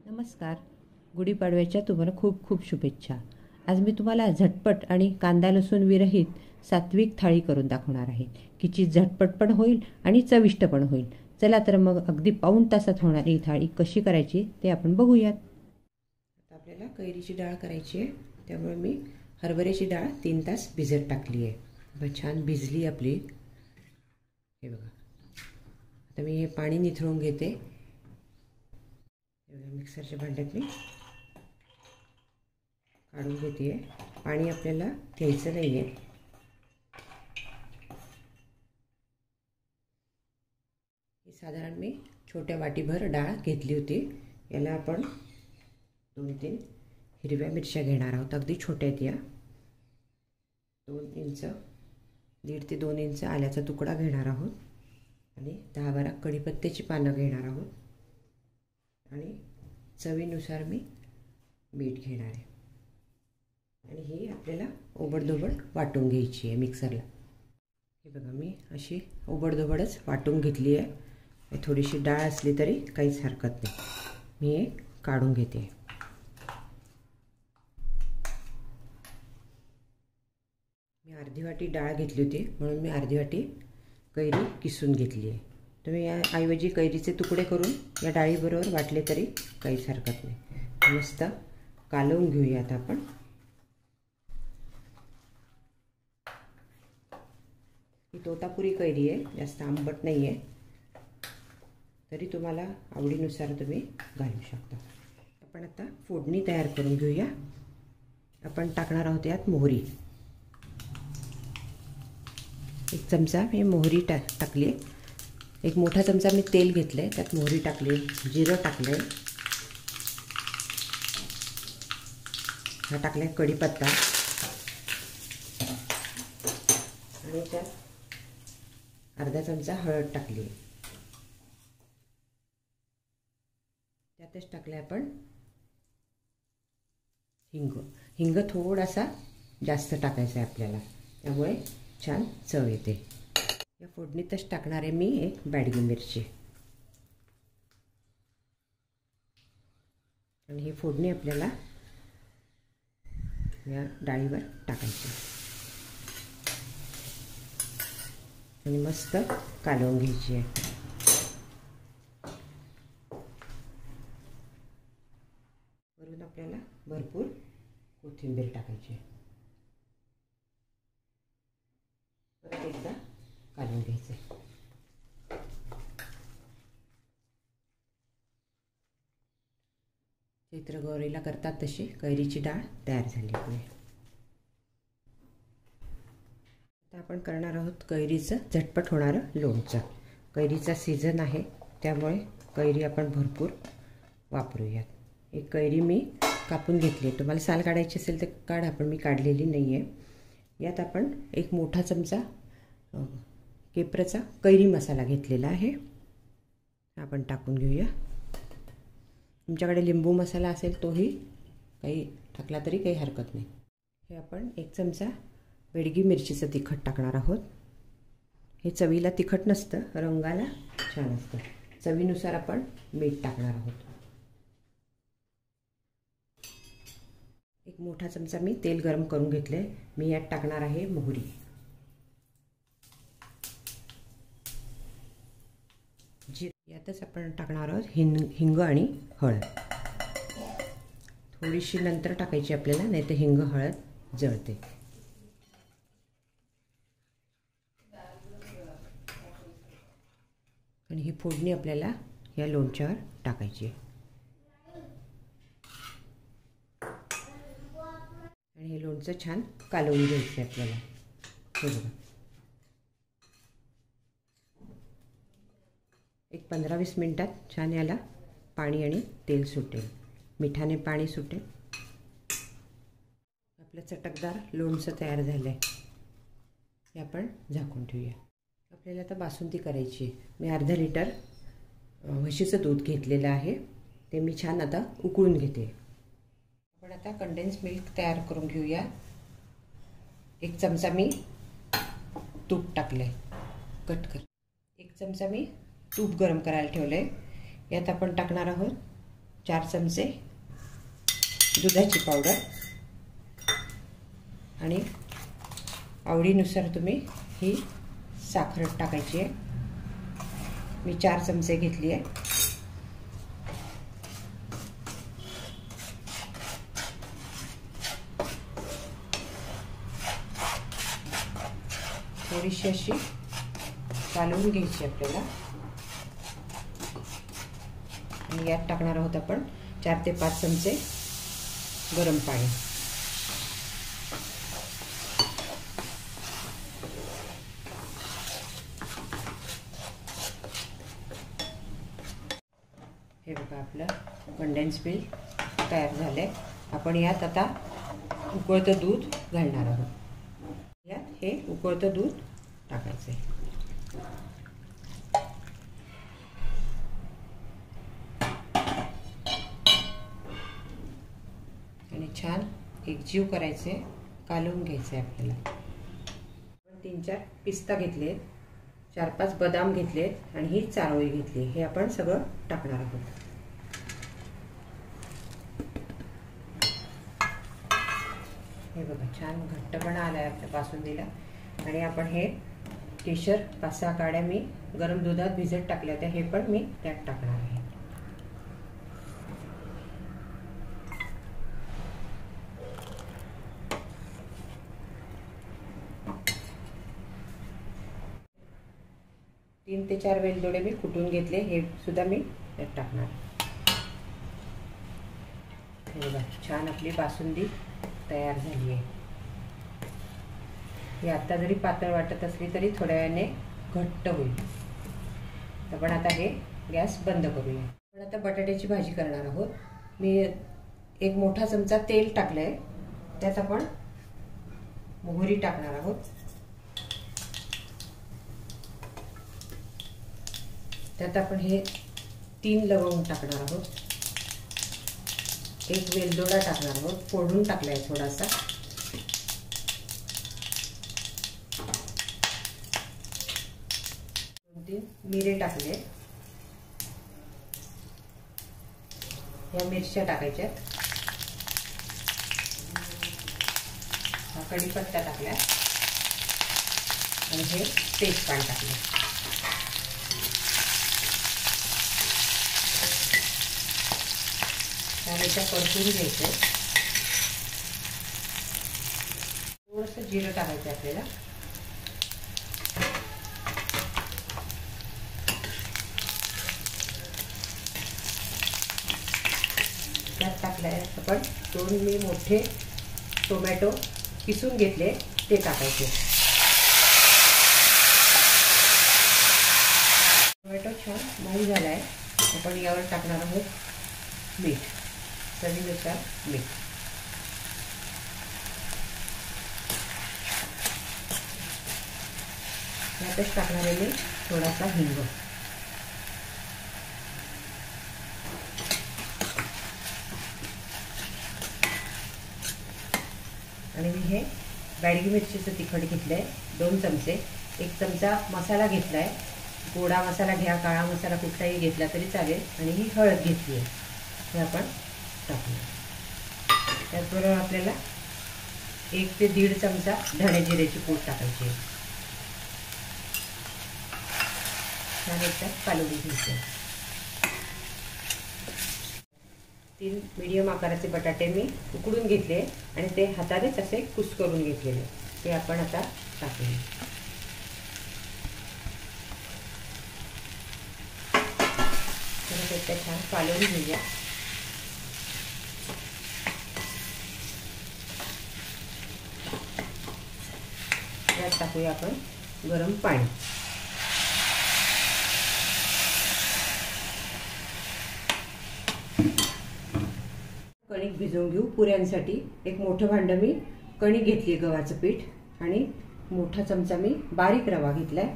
नमस्कार. गुढीपाडव्याच्या तुम्हाला खूप खूप शुभेच्छा. आज मी तुम्हाला झटपट आणि कांदा लसूण विरहित सात्विक थाळी करून दाखवणार आहे की जी झटपट पण होईल आणि चविष्ट पण होईल. चला तर मग अगदी पाऊण तासात होणारी ही थाळी कशी करायची ते आपण बघूयात. आता आपल्याला कैरीची डाळ करायची आहे, त्यामुळे मी हरभऱ्याची डाळ 3 तास भिजत टाकली आहे. छान भिजली आपली. हे बघा, आता मी हे पाणी निथळून घेते. मिक्सरच्या भांड्यात मी काढून घेते. पाणी आपल्याला घ्यायचं नाही आहे. ही साधारण मी छोट्या वाटीभर डाळ घेतली होती. याला आपण 2-3 हिरव्या मिरच्या घेणार आहोत. अगदी छोट्या आहेत या. 2 इंच 1.5 ते 2 इंच आल्याचा तुकडा घेणार आहोत आणि 10-12 कढीपत्त्याची पानं घेणार आहोत आणि चवीनुसार मी मीठ घेणार आहे. आणि ही आपल्याला ओबडधोबड वाटून घ्यायची आहे मिक्सरला. हे बघा, मी अशी ओबडधोबडच वाटून घेतली आहे. थोडीशी डाळ असली तरी काहीच हरकत नाही. मी हे काढून घेते. मी अर्धी वाटी डाळ घेतली होती म्हणून मी अर्धी वाटी कैरी किसून घेतली आहे. तुम्ही याऐवजी कैरीचे तुकडे करून या डाळीबरोबर वाटले तरी काहीच हरकत नाही. मस्त कालवून घेऊया आता आपण. ही तोतापुरी कैरी आहे, जास्त आंबट नाही आहे, तरी तुम्हाला आवडीनुसार तुम्ही घालू शकता. आपण आता फोडणी तयार करून घेऊया. आपण टाकणार आहोत यात मोहरी. 1 चमचा मी मोहरी टाकली. 1 मोठा चमचा मी तेल घेतलं आहे, त्यात मोहरी टाकली, जिरं टाकलं आहे, हा टाकला आहे कढीपत्ता आणि त्यात अर्धा चमचा हळद टाकली आहे. त्यातच टाकलं आहे आपण हिंग थोडासा जास्त टाकायचा आहे आपल्याला, त्यामुळे छान चव येते. या फोडणीतच टाकणार आहे मी 1 बॅडगी मिरची आणि ही फोडणी आपल्याला या डाळीवर टाकायची आणि मस्त कालवून घ्यायची आहे. वरून आपल्याला भरपूर कोथिंबीर टाकायची आहे. परत एकदा काढून घ्यायचे. चित्रगौरीला करतात तशी कैरीची डाळ तयार झाली आहे. आता आपण करणार आहोत कैरीचं झटपट होणारं लोणचं. कैरीचा सीझन आहे, त्यामुळे कैरी आपण भरपूर वापरूयात. एक कैरी मी कापून घेतली आहे. तुम्हाला साल काढायची असेल तर काढा, पण मी काढलेली नाही आहे. यात आपण 1 मोठा चमचा केप्रचा कैरी मसाला घेतलेला आहे, आपण टाकून घेऊया. तुमच्याकडे लिंबू मसाला असेल तोही काही टाकला तरी काही हरकत नाही. हे आपण 1 चमचा बेडगी मिरचीचं तिखट टाकणार आहोत. हे चवीला तिखट नसतं, रंगाला छान असतं. चवीनुसार आपण मीठ टाकणार आहोत. 1 मोठा चमचा मी तेल गरम करून घेतले. मी यात टाकणार आहे मोहरी. यातच आपण टाकणार आहोत हिंग आणि हळद. थोडीशी नंतर टाकायची आपल्याला, नाही तर हिंग हळद जळते. आणि ही फोडणी आपल्याला या लोणच्यावर टाकायची आहे. आणि हे लोणचं छान कालवून घ्यायचं आहे आपल्याला. हे बघा, एक 15-20 मिनिटात छान याला पाणी आणि तेल सुटेल, मिठाने पाणी सुटेल. आपलं चटकदार लोणचं तयार झालं आहे. हे आपण झाकून ठेवूया. आपल्याला आता बासुंदी करायची आहे. मी अर्धा लिटर म्हशीचं दूध घेतलेलं आहे, ते मी छान आता उकळून घेते. आपण आता कंडेन्स मिल्क तयार करून घेऊया. 1 चमचा मी तूप टाकले, कट कर. 1 चमचा मी तूप गरम करायला ठेवलं आहे. यात आपण टाकणार आहोत 4 चमचे दुधाची पावडर आणि आवडीनुसार तुम्ही ही साखर टाकायची आहे. मी 4 चमचे घेतली आहे. थोडीशी अशी कालवून घ्यायची आपल्याला आणि यात टाकणार आहोत आपण 4 ते 5 चमचे गरम पाणी. हे बघा आपलं कंडेन्स मिल्क तयार झालंय. आपण यात आता उकळतं दूध घालणार आहोत. यात हे उकळतं दूध टाकायचं आहे. आणि छान एकजीव करायचे, कालवून घ्यायचे आपल्याला. 3-4 पिस्ता घेतलेत, 4-5 बदाम घेतलेत आणि ही चारोळी घेतली. हे आपण सगळं टाकणार आहोत. हे बघा छान घट्टपणा आलाय आपल्या बासुंदीला. आणि आपण हे केशर 5-6 काड्या मी गरम दुधात भिजत टाकल्या होत्या, हे पण मी त्यात टाकणार आहे. तीन ते 4 वेलदोडे मी कुटून घेतले, हे सुद्धा मी त्यात टाकणार. हे बघा छान आपली बासुंदी तयार झाली आहे. ही आता जरी पातळ वाटत असली तरी थोड्या वेळाने घट्ट होईल. आपण आता हे गॅस बंद करूया. आपण आता बटाट्याची भाजी करणार आहोत. मी 1 मोठा चमचा तेल टाकलंय. त्यात आपण मोहरी टाकणार आहोत. त्यात आपण हे 3 लवंग टाकणार आहोत. 1 वेलदोडा टाकणार आहोत, फोडून टाकलाय थोडासा. 2-3 मिरे टाकले. या मिरच्या टाकायच्या. हा कढीपत्ता टाकला आणि हे तेजपान टाकले. त्यानंतर परतून घ्यायचं. थोडंसं जिरं टाकायचं आपल्याला. त्यात टाकलाय आपण 2 मी मोठे टोमॅटो किसून घेतले, ते टाकायचे. टोमॅटो छान मऊ झालाय. आपण यावर टाकणार आहोत मीठ, चवीनुसार मीठ. यातच टाकणार आहे मी थोडासा हिंग. आणि मी हे बॅडगी मिरचीचं तिखट घेतलंय 2 चमचे. 1 चमचा मसाला घेतलाय. गोडा मसाला घ्या, काळा मसाला कुठलाही घेतला तरी चालेल. आणि ही हळद घेतली आहे, हे आपण टाकूया. त्याचबरोबर आपल्याला 1 ते 1.5 चमचा धणे जिऱ्याची पूड टाकायची आहे. छान एकदा कालवून घ्यायचं. 3 मीडियम आकाराचे बटाटे मी उकडून घेतले आणि ते हातानेच असे कुस्करून घेतलेले, ते आपण आता टाकूया. एकदा छान कालवून घेऊया. यात टाकूया आपण गरम पाणी. कणिक भिजवून घेऊ पुऱ्यांसाठी. 1 मोठं भांड मी कणिक घेतली, गव्हाचं पीठ, आणि मोठा चमचा मी बारीक रवा घेतलाय.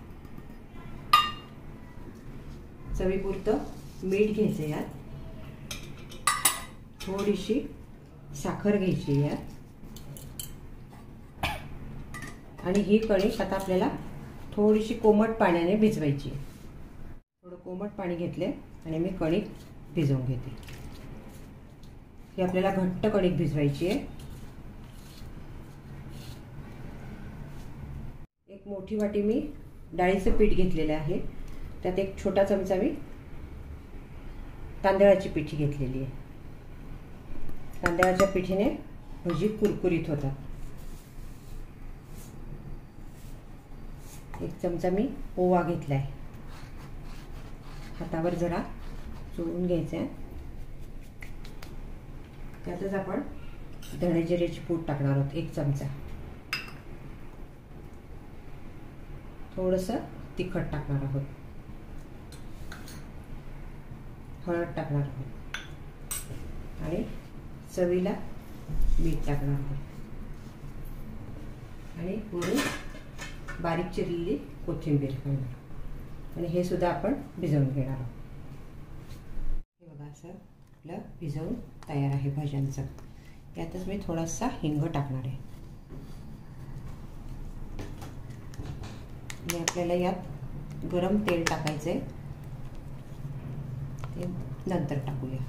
चवीपुरतं मीठ घ्यायचं. यात थोडीशी साखर घ्यायची यात. आणि ही कणिक आता आपल्याला थोडीशी कोमट पाण्याने भिजवायची. थोडं कोमट पाणी घेतले आणि मी कणिक भिजवून घेते. ही आपल्याला घट्ट कणिक भिजवायची आहे। एक मोठी वाटी मी डाळीचं पीठ घेतलेलं आहे, त्यात एक छोटा चमचा मी तांदळाची पिठी घेतलेली आहे। तांदळाच्या पिठीने भजी कुरकुरीत होतात। एक चमचा मी ओवा घेतलाय, हातावर जरा चोळून घ्यायचा आहे। त्यातच आपण धणे जिऱ्याची पूड टाकणार आहोत, एक चमचा। थोडंसं तिखट टाकणार आहोत, हळद टाकणार आहोत आणि चवीला मीठ टाकणार आहोत आणि वरून बारीक चिरलेली कोथिंबीर घालणार आणि हे सुद्धा आपण भिजवून घेणार आहोत। हे बघा असं आपलं भिजवून तयार आहे भज्यांचं। यातच मी थोडासा हिंग टाकणार आहे आणि आपल्याला यात गरम तेल टाकायचं आहे, ते नंतर टाकूया।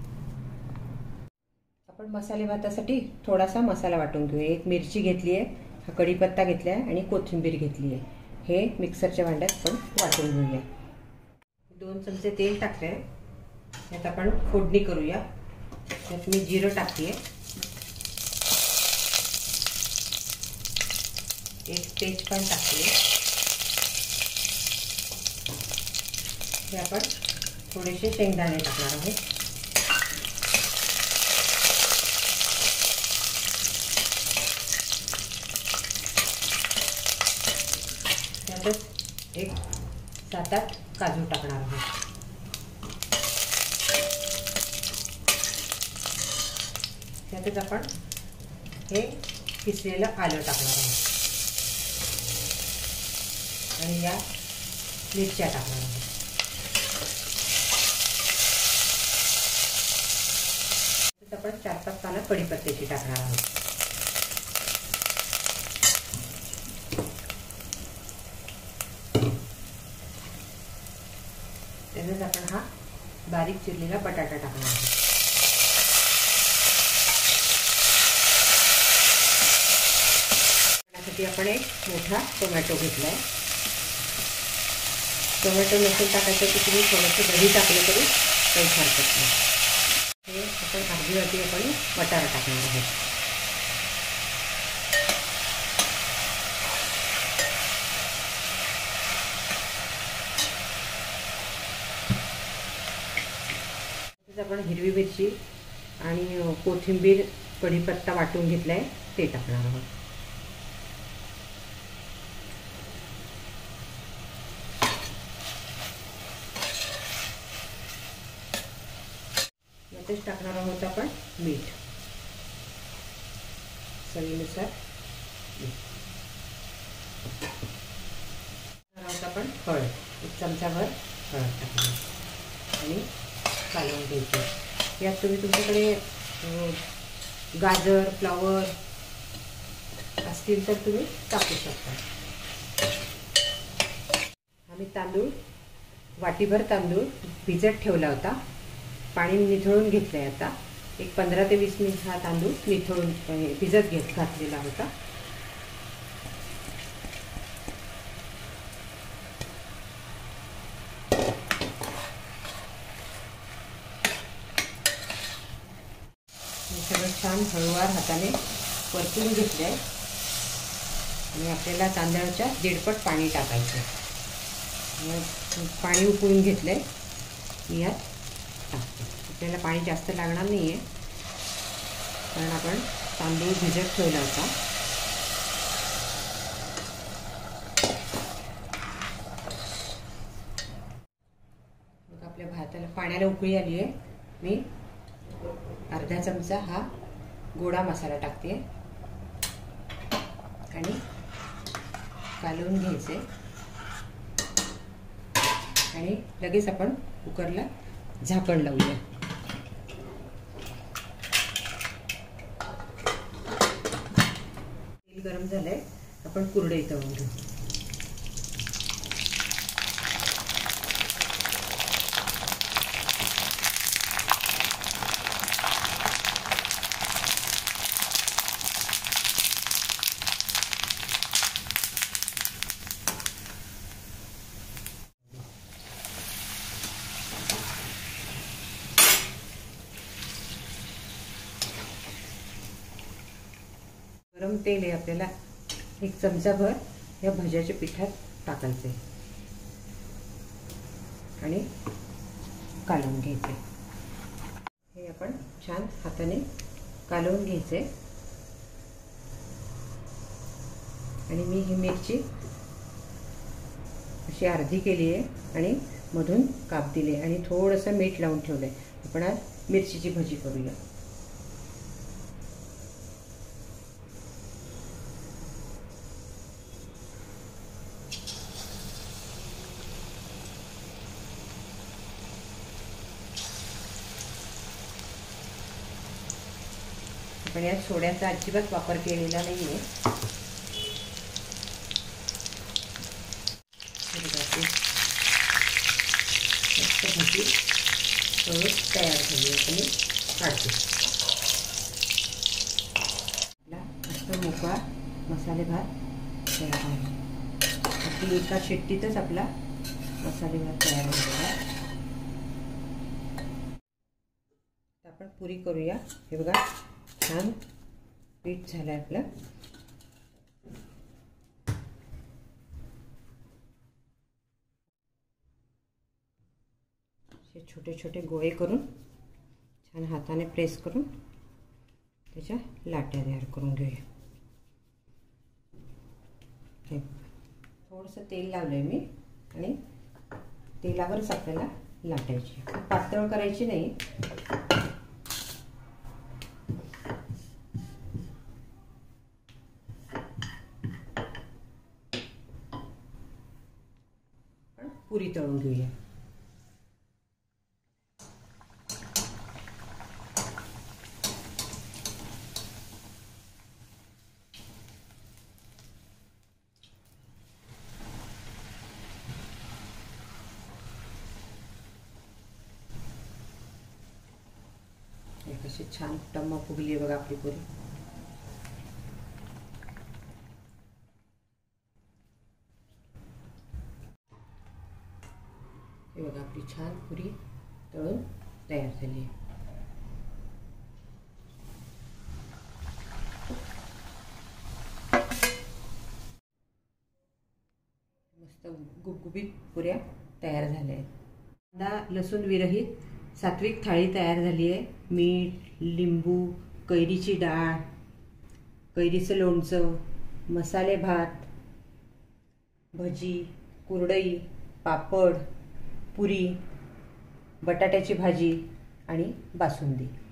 आपण मसाले भातासाठी थोडासा मसाला वाटून घेऊया। एक मिरची घेतली आहे, हा कढीपत्ता घेतला आहे आणि कोथिंबीर घेतली आहे। हे मिक्सरच्या भांड्यात पण वाटून घेऊया। 2 चमचे तेल टाकले, यात आपण फोडणी करूया। त्यात मी जिरं टाकते, एक तेजपान टाकते, हे आपण थोडेसे शेंगदाणे टाकणार आहोत। त्यातच एक 7-8 काजू टाकणार आहोत। त्यातच आपण हे किसलेलं आलं टाकणार आहोत आणि या मिरच्या टाकणार आहोत। आपण 4-5 पानं कढीपत्त्याची टाकणार आहोत। त्यानंतर आपण हा बारीक चिरलेला बटाटा टाकणार आहोत। त्यासाठी आपण एक मोठा टोमॅटो घेतलाय। टोमॅटो नसेल टाकायचं तर तुम्ही थोडंसं दही टाकलं तरी काही हरकत नाही। हे आपण अर्धी वाटी आपण बटाटा टाकणार आहोत। आपण हिरवी मिरची आणि कोथिंबीर कढीपत्ता वाटून घेतलाय ते टाकणार आहोत। यातच टाकणार आहोत आपण मीठ, चवीनुसार मीठ। आपण हळद, 1 चमचाभर हळद टाकणार आणि कालवून घ्यायचे। यात तुम्ही तुमच्याकडे गाजर, फ्लावर असतील तर तुम्ही टाकू शकता। आम्ही तांदूळ वाटीभर तांदूळ भिजत ठेवला होता, पाणी निथळून घेतलंय। आता एक 15 ते 20 मिनिट हा तांदूळ निथळून भिजत घातलेला होता। सगळं छान हळूवार हाताने परतून घेतलंय आणि आपल्याला तांदळाच्या 1.5 पाणी टाकायचं। पाणी उकळून घेतलंय, यात टाकतो। आपल्याला पाणी जास्त लागणार नाही आहे, कारण आपण तांदूळ भिजत ठेवला होता। मग आपल्या भाताला पाण्याला उकळी आली आहे। मी अर्धा चमचा हा गोडा मसाला टाकते आणि कालवून घ्यायचे आणि लगेच आपण कुकरला झाकण लावूया। तेल गरम झालंय, आपण कुरडई तळून घेऊ। गरम तेल आहे, आपल्याला 1 चमचाभर या भज्याच्या पिठात टाकायचं आहे आणि कालवून घ्यायचं आहे. हे आपण छान हाताने कालवून घ्यायचं आहे. आणि मी ही मिरची अशी अर्धी केली आहे आणि मधून काप दिले आणि थोडंसं मीठ लावून ठेवलं आहे. आपण आज मिरचीची भजी करूया. आपण यात सोड्याचा अजिबात वापर केलेला नाही आहे. भजी तयार झाली आहे आणि काढते. मस्त मोकळा मसाले भात तयार आहे. अगदी एका शिट्टीतच आपला मसाले भात तयार झालेला आहे. आपण पुरी करूया. हे बघा छान पीठ झालं आहे आपलं. छोटे छोटे गोळे करून छान हाताने प्रेस करून त्याच्या लाट्या तयार करून घेऊया. थोडंसं तेल लावलंय मी आणि तेलावरच आपल्याला लाटायची. पातळ करायची नाही. पुरी तळून घेऊया. कशी छान टम्म फुगली बघा आपली पुरी. हे बघा आपली छान पुरी तळून तयार झाली आहे. मस्त गुबगुबीत पुऱ्या तयार झाल्या आहेत. कांदा लसूण विरहित सात्विक थाळी तयार झाली आहे. मीठ, लिंबू, कैरीची डाळ, कैरीचं लोणचं, मसाले भात, भजी, कुरडई, पापड, पुरी, बटाट्याची भाजी आणि बासुंदी.